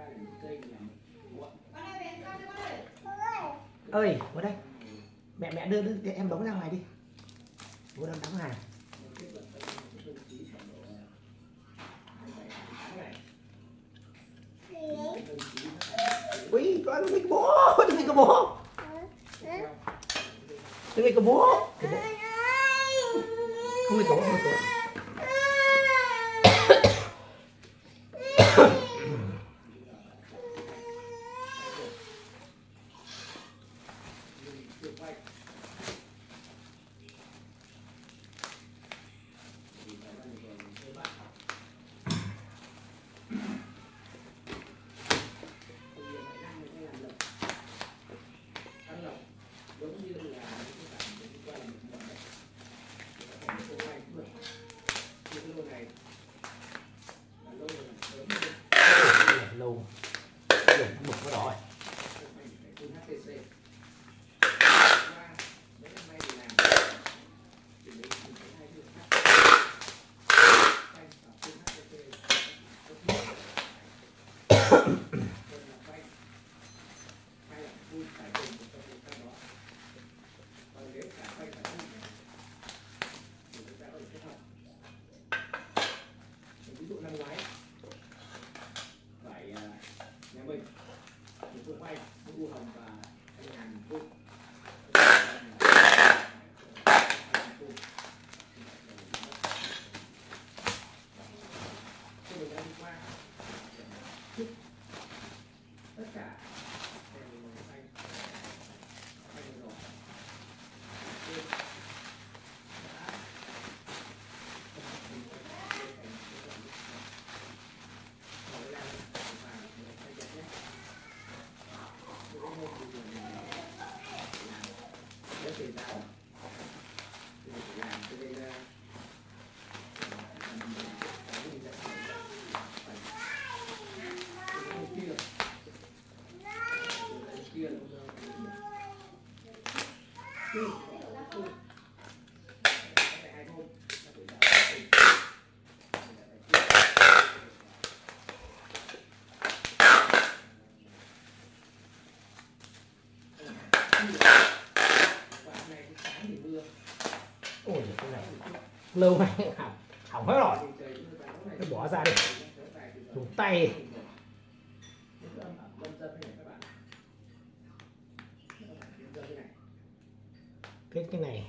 Ơi, vào đây. Mẹ đưa em đóng ra ngoài đi. Bố đang đóng hàng. Ui, con đừng có bố, đừng có bố. Đừng có bố. Không có bố, không có. Lâu một cái đó tất cả ôi cái này lâu này hỏng hết rồi, cái bỏ ra đi, dùng tay cái này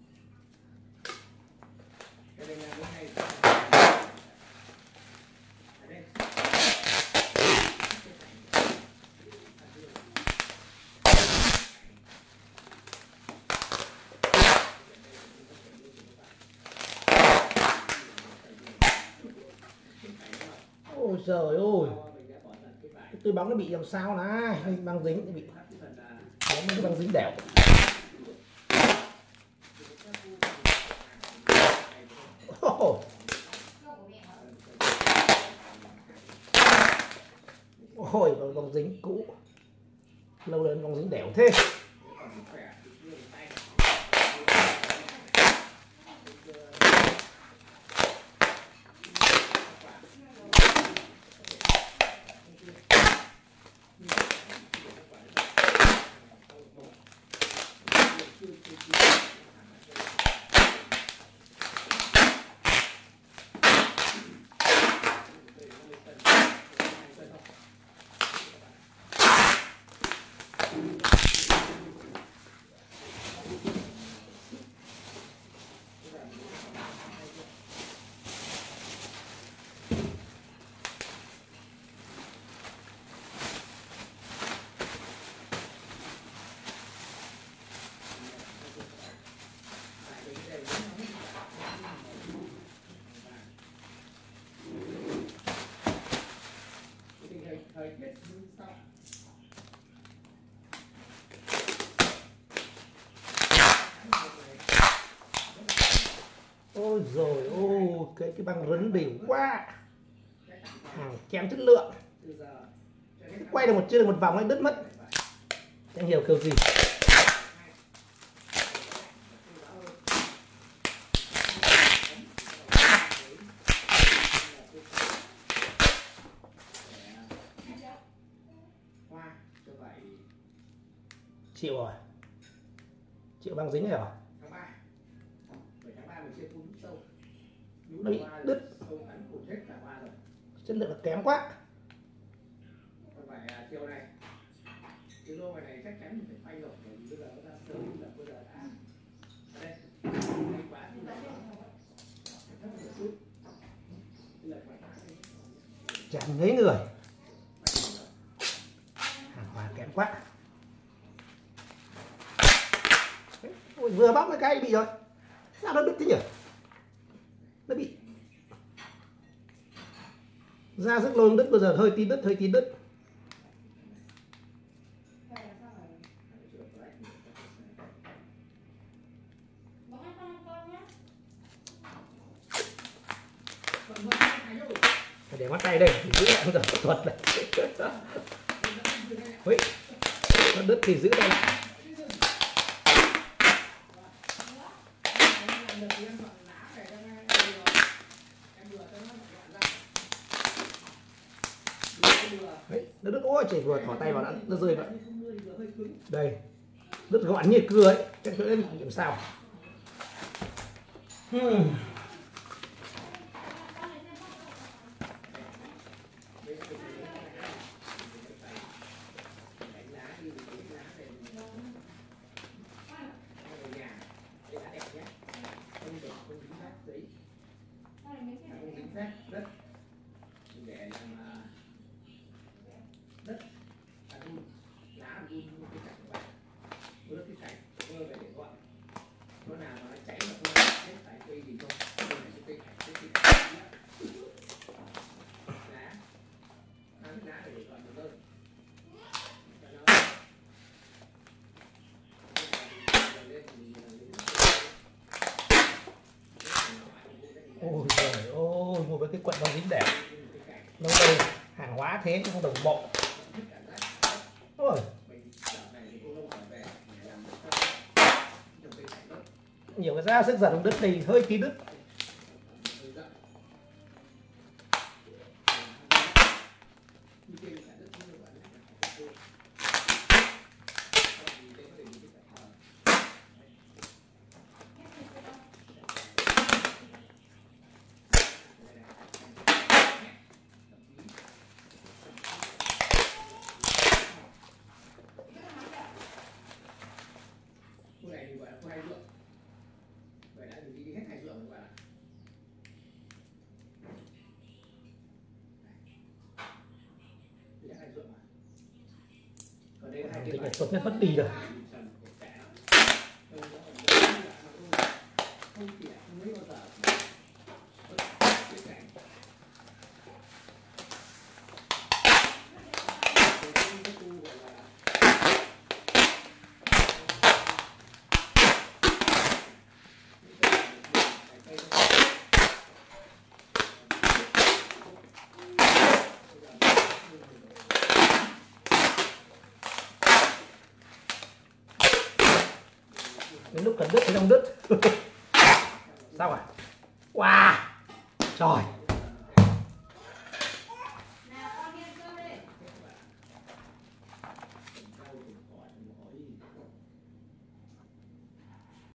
ôi trời ơi, cái bóng nó bị làm sao này, băng dính bị cái băng dính đẻo. Ôi bóng dính cũ, lâu lên bóng dính đẻo thế. Ôi rồi ôi, cái băng rấn đều quá, hàng kém chất lượng, quay được chưa được một vòng ấy đứt mất, chẳng hiểu kiểu gì. chịu rồi, chịu băng dính này rồi. Nó bị đứt, chất lượng là kém quá. Chạm mấy người, hàng hóa kém quá. Ôi, vừa bóc cái bị rồi, sao nó đứt thế nhỉ? Nó bị ra sức lôi đứt, bây giờ hơi tí đứt, hơi tí đứt. Phải để mắt tay đây, giữ lại không giờ thuật này. Ui, nó đứt thì giữ đây. Đấy, nó đứt, ôi chỉ vừa thỏ tay vào nó rơi vậy. Đây, đứt gọn như cưa ấy, chắc chỗ đấy bị làm sao. Ôi trời ơi, mua với cái quận băng dính đẹp. Lâu đây hàng hóa thế chứ không đồng bộ. Ôi. Nhiều cái ra sức giật đứt này, hơi tí đứt. Thì là tốt nhất vẫn đi rồi. Đến lúc cần đứt thì không đứt. Sao à? Wow, trời.